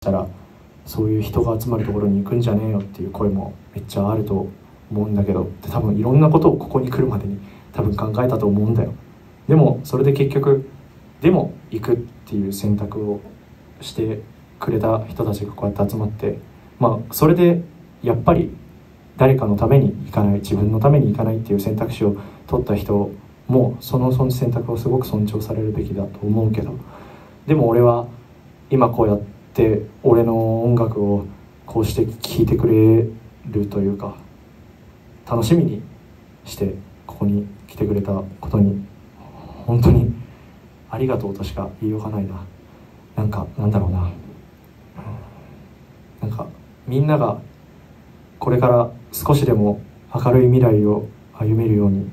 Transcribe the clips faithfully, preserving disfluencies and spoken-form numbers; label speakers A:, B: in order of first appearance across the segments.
A: したらそういう人が集まるところに行くんじゃねえよっていう声もめっちゃあると思うんだけど、で多分いろんなことをここに来るまでに多分考えたと思うんだよ。でもそれで結局でも行くっていう選択をしてくれた人たちがこうやって集まって、まあそれでやっぱり誰かのために行かない、自分のために行かないっていう選択肢を取った人もそのその選択をすごく尊重されるべきだと思うけど、でも俺は今こうやって俺の音楽をこうして聴いてくれるというか楽しみにしてここに来てくれたことに本当にありがとうとしか言いようがないな。なんかなんだろうな、なんかみんながこれから少しでも明るい未来を歩めるように、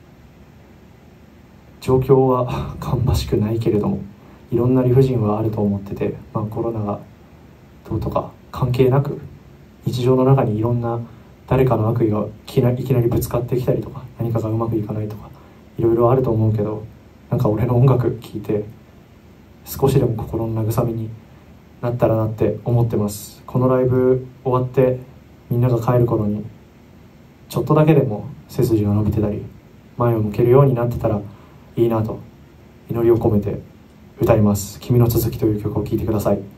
A: 状況は芳しくないけれどもいろんな理不尽はあると思ってて、まあ、コロナがどうとか関係なく日常の中にいろんな誰かの悪意がいきなり、いきなりぶつかってきたりとか何かがうまくいかないとかいろいろあると思うけど、なんか俺の音楽聴いて少しでも心の慰めになったらなって思ってます。このライブ終わってみんなが帰る頃にちょっとだけでも背筋が伸びてたり前を向けるようになってたらいいなと祈りを込めて歌います。君の続きという曲を聴いてください。